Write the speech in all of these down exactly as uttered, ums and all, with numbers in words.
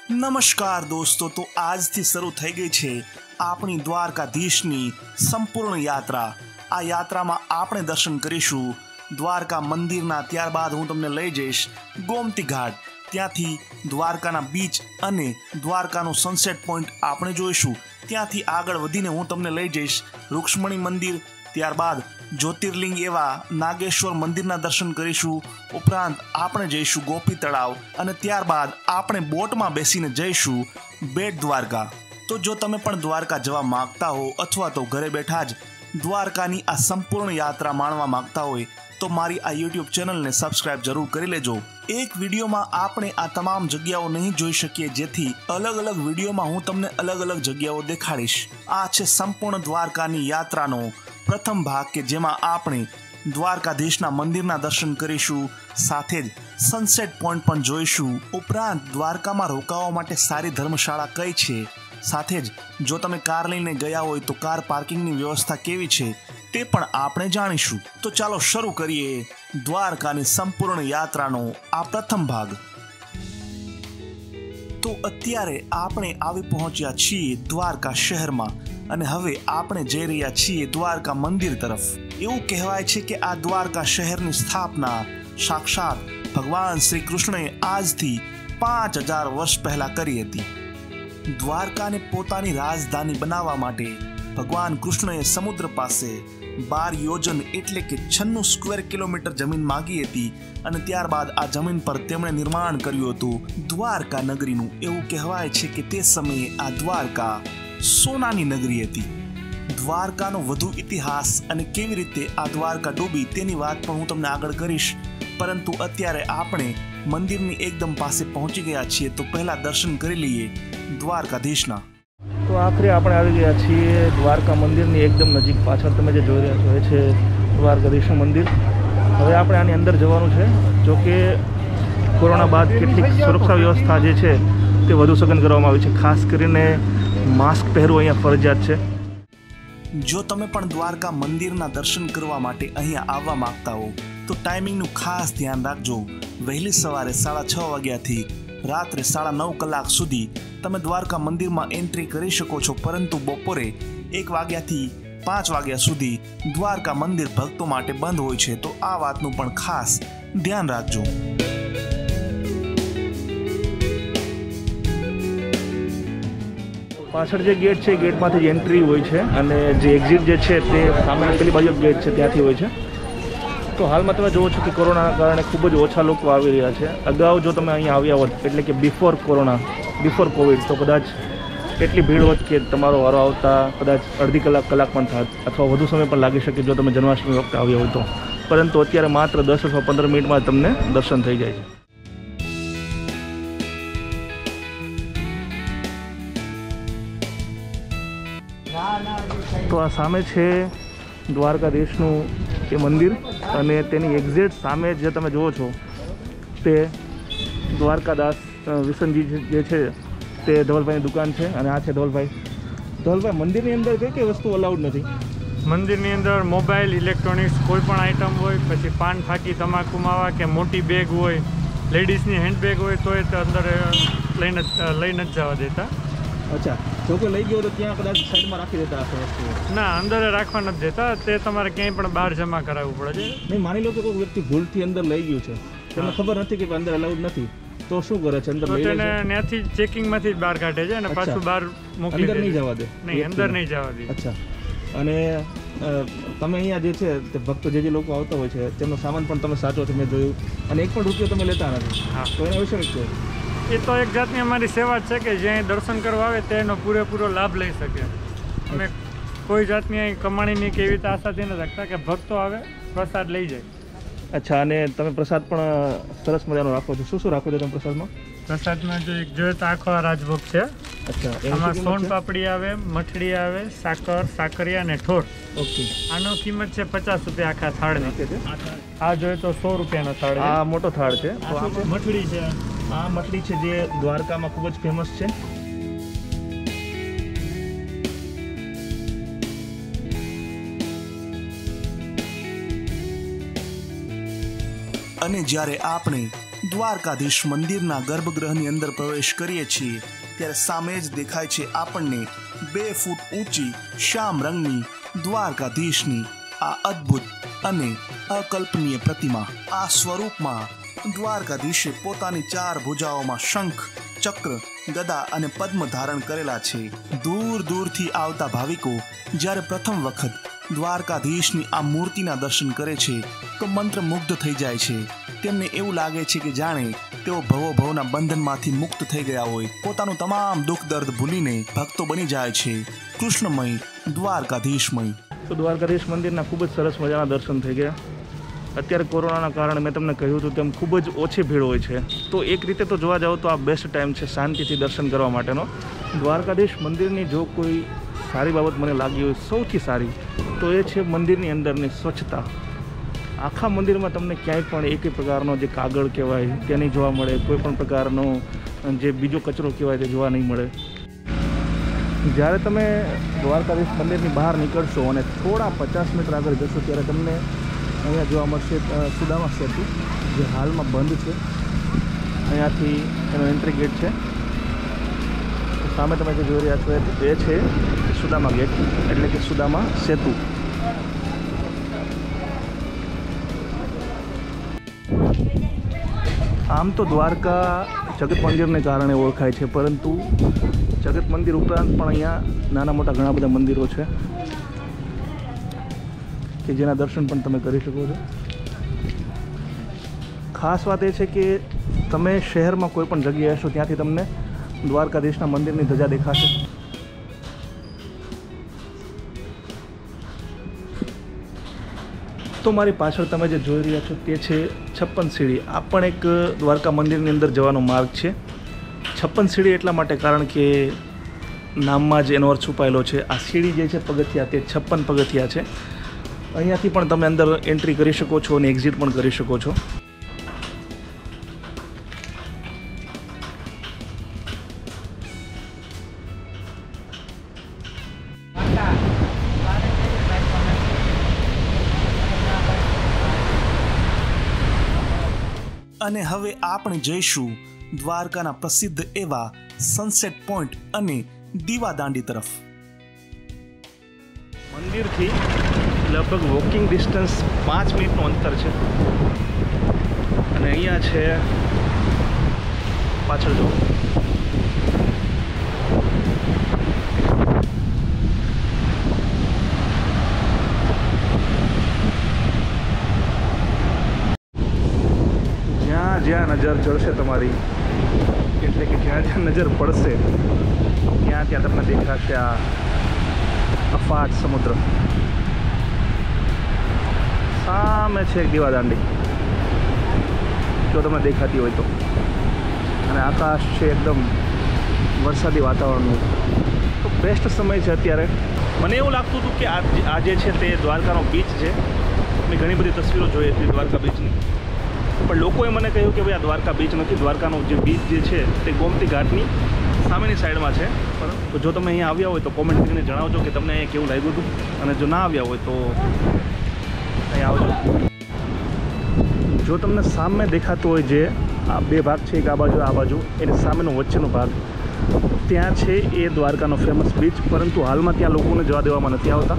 નમસ્કાર દોસ્તો, તો આજથી શરૂ થઈ ગઈ છે આપણી દ્વારકાધીશની સંપૂર્ણ યાત્રા। આ યાત્રામાં આપણે દર્શન કરીશું દ્વારકા મંદિરના, ત્યારબાદ હું તમને લઈ જઈશ ગોમતી ઘાટ, ત્યાંથી દ્વારકાના બીચ અને દ્વારકાનું સનસેટ પોઈન્ટ આપણે જોઈશું। ત્યાંથી આગળ વધીને હું તમને લઈ જઈશ રૂક્ષ્મણી મંદિર, ત્યારબાદ જ્યોતિર્લિંગ એવા નાગેશ્વર મંદિરના દર્શન કરીશું। ઉપરાંત આપણે જઈશું ગોપી તળાવ અને ત્યારબાદ આપણે બોટમાં બેસીને જઈશું બેટ દ્વારકા। તો જો તમે પણ દ્વારકા જવા માંગતા હો અથવા તો ઘરે બેઠા જ દ્વારકાની આ સંપૂર્ણ યાત્રા માણવા માંગતા હોય તો મારી આ યુટ્યુબ ચેનલને સબસ્ક્રાઇબ જરૂર કરી લેજો। એક વિડીયોમાં આપણે આ તમામ જગ્યાઓ નહીં જોઈ શકીએ, જેથી અલગ અલગ વિડીયોમાં હું તમને અલગ અલગ જગ્યાઓ દેખાડીશ। આ છે સંપૂર્ણ દ્વારકાની યાત્રાનો પ્રથમ ભાગ કે જેમાં આપણે દ્વારકાધીશના મંદિરના દર્શન કરીશું, સાથે જ સનસેટ પોઈન્ટ પણ જોઈશું। ઉપરાંત દ્વારકામાં રોકાવા માટે સારી ધર્મશાળા કઈ છે, સાથે જ જો તમે કાર લઈને ગયા હોય તો કાર પાર્કિંગની વ્યવસ્થા કેવી છે તે પણ આપણે જાણીશું। તો ચાલો શરૂ કરીએ દ્વારકાની સંપૂર્ણ યાત્રાનો આ પ્રથમ ભાગ। તો અત્યારે આપણે આવી પહોંચ્યા છીએ દ્વારકા શહેરમાં અને હવે આપણે જઈ રહ્યા છીએ દ્વારકા મંદિર તરફ। એવું કહેવાય છે કે આ દ્વારકા શહેરની સ્થાપના સાક્ષાત ભગવાન શ્રી કૃષ્ણએ આજથી પાંચ હજાર વર્ષ પહેલા કરી હતી। દ્વારકાને પોતાની રાજધાની બનાવવા માટે ભગવાન કૃષ્ણએ સમુદ્ર પાસે બાર યોજન એટલે કે છન્નું સ્ક્વેર કિલોમીટર જમીન માંગી હતી અને ત્યારબાદ આ જમીન પર તેમણે નિર્માણ કર્યું હતું દ્વારકા નગરીનું। એવું કહેવાય છે કે તે સમયે આ દ્વારકા સોનાની નગરી હતી। દ્વારકાનો વધુ ઇતિહાસ અને કેવી રીતે આ દ્વારકા ડૂબી તેની વાત પણ હું તમને આગળ કરીશ, પરંતુ અત્યારે આપણે મંદિરની એકદમ પાસે પહોંચી ગયા છીએ, તો પહેલા દર્શન કરી લઈએ દ્વારકાધીશના। તો આખરે આપણે આવી ગયા છીએ દ્વારકા મંદિરની એકદમ નજીક। પાછળ તમે જે જોઈ રહ્યા છો એ છે દ્વારકાધીશનું મંદિર। હવે આપણે આની અંદર જવાનું છે, જો કે કોરોના બાદ કેટલીક સુરક્ષા વ્યવસ્થા જે છે તે વધુ સઘન કરવામાં આવી છે, ખાસ કરીને માસ્ક પહેરવું અહીંયા ફરજિયાત છે। જો તમે પણ દ્વારકા મંદિરના દર્શન કરવા માટે અહીંયા આવવા માંગતા હો તો ટાઈમિંગનું ખાસ ધ્યાન રાખજો। વહેલી સવારે સાડા છ વાગ્યાથી રાત્રે સાડા નવ કલાક સુધી તમે દ્વારકા મંદિરમાં એન્ટ્રી કરી શકો છો, પરંતુ બપોરે એક વાગ્યાથી પાંચ વાગ્યા સુધી દ્વારકા મંદિર ભક્તો માટે બંધ હોય છે, તો આ વાતનું પણ ખાસ ધ્યાન રાખજો। પાછળ જે ગેટ છે ગેટમાંથી જ એન્ટ્રી હોય છે અને જે એક્ઝિટ જે છે તે સામે પેલી બાજુ ગેટ છે ત્યાંથી હોય છે। તો હાલમાં તમે જુઓ છો કે કોરોનાના કારણે ખૂબ જ ઓછા લોકો આવી રહ્યા છે। અગાઉ જો તમે અહીંયા આવ્યા હોત એટલે કે બિફોર કોરોના બિફોર કોવિડ તો કદાચ એટલી ભીડ હોત કે તમારો વારો આવતા કદાચ અડધી કલાક કલાક પણ થાત અથવા વધુ સમય પણ લાગી શકે જો તમે જન્માષ્ટમી વખતે આવ્યા હોય તો, પરંતુ અત્યારે માત્ર દસ અથવા પંદર મિનિટમાં તમને દર્શન થઈ જાય છે। તો આ સામે છે દ્વારકાધીશનું એ મંદિર અને તેની એક્ઝેક્ટ સામે જે તમે જુઓ છો તે દ્વારકાદાસ વિસનજી જે છે તે ધવલભાઈની દુકાન છે અને આ છે ધવલભાઈ। ધવલભાઈ, મંદિરની અંદર કઈ કઈ વસ્તુ અલાઉડ નથી? મંદિરની અંદર મોબાઈલ, ઇલેક્ટ્રોનિક્સ કોઈ પણ આઇટમ હોય, પછી પાન, ફાકી, તમાકુ માવા કે મોટી બેગ હોય, લેડીઝની હેન્ડબેગ હોય તો એ તો અંદર લઈને લઈને જ જવા દેતા। અચ્છા, જો કોઈ લઈ ગયો તો ત્યાં કદાચ સાઈડમાં રાખી દેતા હશે વસ્તુઓ? ના, અંદર રાખવા નથી દેતા, તે તમારે ક્યાંય પણ બહાર જમા કરાવવું પડે છે। નહીં, માની લો કે કોઈ વ્યક્તિ ભૂલથી અંદર લઈ ગયું છે, તેને ખબર નથી કે અંદર અલાઉડ નથી, તો શું કરે છે? અંદર લઈ લે છે, ત્યાંથી ચેકિંગમાંથી જ બહાર કાઢે છે અને પાછું બહાર મૂકી અંદર નહીં જવા દે? નહીં, અંદર નહીં જવા દે। અચ્છા, અને તમે અહીંયા જે છે તે ભક્તો જે જે લોકો આવતા હોય છે તેમનો સામાન પણ તમે સાચો છે મેં જોયું, અને એક પણ રૂપિયો તમે લેતા નથી, તો એના વિશે શું? એ તો એક જાતની અમારી સેવા જ છે કે જ્યાં દર્શન કરવા આવે તેનો પૂરેપૂરો લાભ લઈ શકે। અમે કોઈ જાતની અહીં કમાણીની કે એવી રીતે આશાથી નથી રાખતા કે ભક્તો આવે પ્રસાદ લઈ જાય। અચ્છા, અને તમે પ્રસાદ પણ સરસ મજાનો રાખો છો? શું શું રાખો છો તમે પ્રસાદમાં? પ્રસાદમાં જો એક જોઈએ તો આખો રાજભોગ છે। અચ્છા, આમાં સોન પાપડી આવે, મઠડી આવે, સાકર, સાકરિયા અને ઠોર। ઓકે, આનો કિંમત છે પચાસ રૂપિયા આખા થાળની। આ જોઈએ તો સો રૂપિયાનો થાળ। આ મોટો થાળ છે। તો આ મઠડી છે, આ મઠડી છે જે દ્વારકામાં ખૂબ જ ફેમસ છે। અને જ્યારે આપણે દ્વારકાધીશ મંદિરના ગર્ભગૃહની અંદર પ્રવેશ કરીએ છીએ ત્યારે સામે જ દેખાય છે આપણને બે ફૂટ ઊંચી શ્યામ રંગની દ્વારકાધીશની આ અદ્ભુત અને અકલ્પનીય પ્રતિમા। આ સ્વરૂપમાં દ્વારકાધીશે પોતાની ચાર ભુજાઓમાં શંખ, ચક્ર, ગદા અને પદ્મ ધારણ કરેલા છે। દૂર દૂરથી આવતા ભાવિકો જ્યારે પ્રથમ વખત દ્વારકાધીશની આ મૂર્તિના દર્શન કરે છે તો મંત્રમુગ્ધ થઈ જાય છે। તેમને એવું લાગે છે કે જાણે તેઓ ભવો ભવના બંધનમાંથી મુક્ત થઈ ગયા હોય, પોતાનું તમામ દુઃખ દર્દ ભૂલીને ભક્તો બની જાય છે। કૃષ્ણમય, દ્વારકાધીશમય। તો દ્વારકાધીશ મંદિરના ખૂબ જ સરસ મજાના દર્શન થઈ ગયા। અત્યારે કોરોનાના કારણે મેં તમને કહ્યું હતું તેમ ખૂબ જ ઓછી ભીડ હોય છે, તો એક રીતે તો જોવા જાઓ તો આ બેસ્ટ ટાઈમ છે શાંતિથી દર્શન કરવા માટેનો। દ્વારકાધીશ મંદિરની જો કોઈ સારી બાબત મને લાગી હોય સૌથી સારી તો એ છે મંદિરની અંદરની સ્વચ્છતા। આખા મંદિરમાં તમને ક્યાંય પણ એક પ્રકારનો જે કાગળ કહેવાય તે નહીં જોવા મળે, કોઈ પણ પ્રકારનો જે બીજો કચરો કહેવાય તે જોવા નહીં મળે। જ્યારે તમે દ્વારકાધીશ મંદિરની બહાર નીકળશો અને થોડા પચાસ મીટર આગળ જશો ત્યારે તમને અહીંયા જોવા મળશે સુદામા સેતુ, જે હાલમાં બંધ છે। અહીંયાથી એનો એન્ટ્રી ગેટ છે, સામે તમે જે જોઈ રહ્યા છો એ છે સુદામા ગેટ એટલે કે સુદામા સેતુ। આમ તો દ્વારકા જગત મંદિરને કારણે ઓળખાય છે, પરંતુ જગત મંદિર ઉપરાંત પણ અહીંયા નાના મોટા ઘણા બધા મંદિરો છે કે જેના દર્શન પણ તમે કરી શકો છો। ખાસ વાત એ છે કે તમે શહેરમાં કોઈ પણ જગ્યાએ હશો ત્યાંથી તમને દ્વારકાધીશના મંદિરની ધજા દેખાશે। તો મારી પાછળ તમે જે જોઈ રહ્યા છો તે છે છપ્પન સીડી। આ પણ એક દ્વારકા મંદિરની અંદર જવાનો માર્ગ છે। છપ્પન સીડી એટલા માટે કારણ કે નામમાં જ એનો અર્થ છુપાયેલો છે। આ સીડી જે છે પગથિયા તે છપ્પન પગથિયા છે। અહીંયાથી પણ તમે અંદર એન્ટ્રી કરી શકો છો અને એક્ઝિટ પણ કરી શકો છો। અને હવે આપણે જઈશું દ્વારકાના પ્રસિદ્ધ એવા સનસેટ પોઈન્ટ અને દીવાદાંડી તરફ। મંદિરથી લગભગ વોકિંગ ડિસ્ટન્સ પાંચ મિનિટનું અંતર છે અને અહીંયા છે પાછળ જો જ્યાં જ્યાં નજર ચડશે તમારી એટલે કે જ્યાં જ્યાં નજર પડશે ત્યાં ત્યાં તમને દેખાશે આ અફાટ સમુદ્ર। સામે છે એક દીવાદાંડી જો તમને દેખાતી હોય તો, અને આકાશ છે એકદમ વરસાદી વાતાવરણનું। તો બેસ્ટ સમય છે અત્યારે। મને એવું લાગતું હતું કે આ જે છે તે દ્વારકાનો બીચ છે। મેં ઘણી બધી તસવીરો જોઈ હતી દ્વારકા બીચની, પણ લોકોએ મને કહ્યું કે ભાઈ આ દ્વારકા બીચ નથી, દ્વારકાનો જે બીચ જે છે તે ગોમતી ઘાટની સામેની સાઈડમાં છે। તો જો તમે અહીંયા આવ્યા હોય તો કોમેન્ટ કરીને જણાવજો કે તમને અહીંયા કેવું લાગ્યું હતું, અને જો ના આવ્યા હોય તો અહીંયા આવજો। જો તમને સામે દેખાતું હોય જે આ બે ભાગ છે, એક આ બાજુ આ બાજુ, એની સામેનો વચ્ચેનો ભાગ ત્યાં છે એ દ્વારકાનો ફેમસ બીચ, પરંતુ હાલમાં ત્યાં લોકોને જવા દેવામાં નથી આવતા।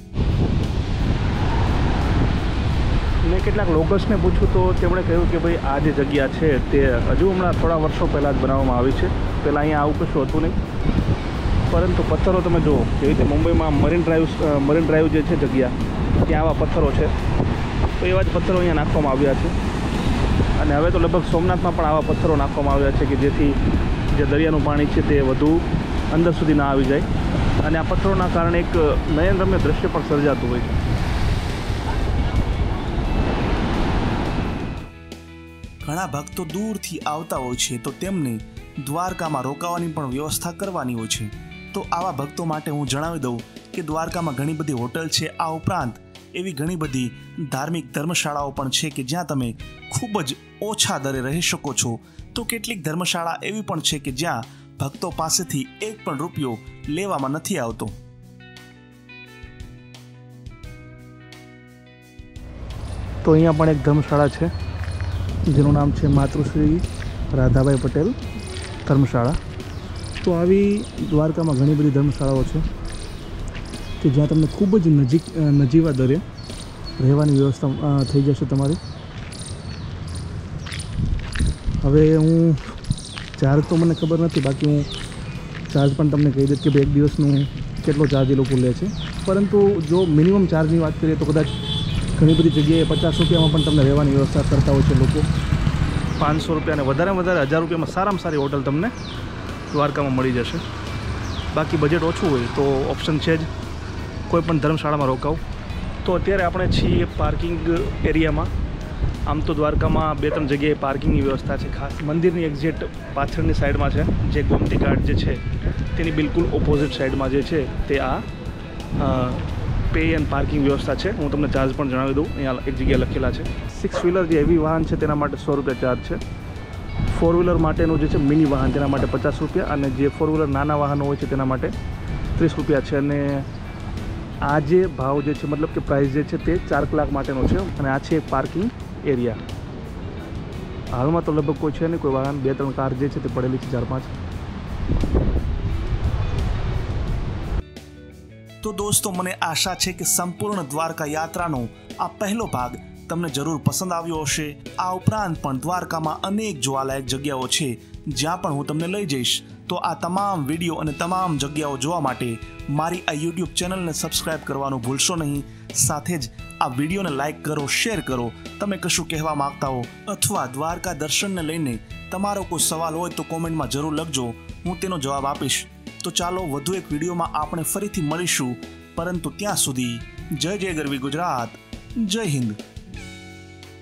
મેં કેટલાક લોકલ્સને પૂછ્યું તો તેમણે કહ્યું કે ભાઈ આ જે જગ્યા છે તે હજુ હમણાં થોડા વર્ષો પહેલાં જ બનાવવામાં આવી છે। પહેલાં અહીંયા આવું કશું હતું નહીં, પરંતુ પથ્થરો તમે જુઓ, જેવી રીતે મુંબઈમાં મરીન ડ્રાઈવ મરીન ડ્રાઈવ જે છે જગ્યા ત્યાં આવા પથ્થરો છે, તો એવા જ પથ્થરો અહીંયા નાખવામાં આવ્યા છે। અને હવે તો લગભગ સોમનાથમાં પણ આવા પથ્થરો નાખવામાં આવ્યા છે કે જેથી જે દરિયાનું પાણી છે તે વધુ અંદર સુધી ના આવી જાય, અને આ પથ્થરોના કારણે એક નયનરમ્ય દ્રશ્ય પણ સર્જાતું હોય છે। ઘણા ભક્તો દૂરથી આવતા હોય છે તો તેમને દ્વારકામાં રોકાવાની પણ વ્યવસ્થા કરવાની હોય છે। તો આવા ભક્તો માટે હું જણાવી દઉં કે દ્વારકામાં ઘણી બધી હોટલ છે। આ ઉપરાંત એવી ઘણી બધી ધાર્મિક ધર્મશાળાઓ પણ છે કે જ્યાં તમે ખૂબ જ ઓછા દરે રહી શકો છો। તો કેટલીક ધર્મશાળા એવી પણ છે કે જ્યાં ભક્તો પાસેથી એક પણ રૂપિયો લેવામાં નથી આવતો। તો અહીંયા પણ એક ધર્મશાળા છે જેનું નામ છે માતૃશ્રી રાધાભાઈ પટેલ ધર્મશાળા. તો આવી દ્વારકામાં ઘણી બધી ધર્મશાળાઓ છે કે જ્યાં તમને ખૂબ જ નજીક નજીવા દરે રહેવાની વ્યવસ્થા થઈ જશે તમારી. હવે હું ચાર્જ તો મને ખબર નથી, બાકી હું ચાર્જ પણ તમને કહી દઈશ કે ભાઈ એક દિવસનું કેટલો ચાર્જ એ લોકો લે છે. પરંતુ જો મિનિમમ ચાર્જની વાત કરીએ તો કદાચ ઘણી બધી જગ્યાએ પચાસ રૂપિયામાં પણ તમને રહેવાની વ્યવસ્થા કરતા હોય છે લોકો. પાંચસો રૂપિયા અને વધારે વધારે હજાર રૂપિયામાં સારામાં સારી હોટલ તમને દ્વારકામાં મળી જશે. બાકી બજેટ ઓછું હોય તો ઓપ્શન છે જ કોઈ પણ ધર્મશાળામાં રોકાવ. તો અત્યારે આપણે છીએ પાર્કિંગ એરિયામાં. આમ તો દ્વારકામાં બે ત્રણ જગ્યાએ પાર્કિંગની વ્યવસ્થા છે. ખાસ મંદિરની એક્ઝેક્ટ પાછળની સાઈડમાં છે, જે ગોમતી ઘાટ જે છે તેની બિલકુલ ઓપોઝિટ સાઈડમાં જે છે તે આ પે એન્ડ પાર્કિંગ વ્યવસ્થા છે. હું તમને ચાર્જ પણ જણાવી દઉં. અહીંયા એક જગ્યાએ લખેલા છે. સિક્સ વ્હીલર જે હેવી વાહન છે તેના માટે સો રૂપિયા ચાર્જ છે. ફોર વ્હીલર માટેનું જે છે મિની વાહન તેના માટે પચાસ રૂપિયા, અને જે ફોર વ્હીલર નાના વાહનો હોય છે તેના માટે ત્રીસ રૂપિયા છે. અને આ જે ભાવ જે છે મતલબ કે પ્રાઇસ જે છે તે ચાર કલાક માટેનો છે. અને આ છે એક પાર્કિંગ એરિયા. હાલમાં તો લગભગ કોઈ છે નહીં, કોઈ વાહન, બે ત્રણ કાર જે છે તે પડેલી છે, ચાર પાંચ. તો દોસ્તો, મને આશા છે કે સંપૂર્ણ દ્વારકા યાત્રાનો આ પહેલો ભાગ તમને જરૂર પસંદ આવ્યો હશે. આ ઉપરાંત પણ દ્વારકામાં અનેક જોવાલાયક જગ્યાઓ છે જ્યાં પણ હું તમને લઈ જઈશ. તો આ તમામ વિડીયો અને તમામ જગ્યાઓ જોવા માટે મારી આ યુટ્યુબ ચેનલને સબસ્ક્રાઇબ કરવાનું ભૂલશો નહીં. સાથે જ આ વિડીયોને લાઇક કરો, શેર કરો. તમે કશું કહેવા માંગતા હો અથવા દ્વારકા દર્શનને લઈને તમારો કોઈ સવાલ હોય તો કોમેન્ટમાં જરૂર લખજો, હું તેનો જવાબ આપીશ. તો ચાલો વધુ એક વિડીયોમાં આપણે ફરીથી મળીશું, પરંતુ ત્યાં સુધી જય જય ગરવી ગુજરાત, જય હિન્દ.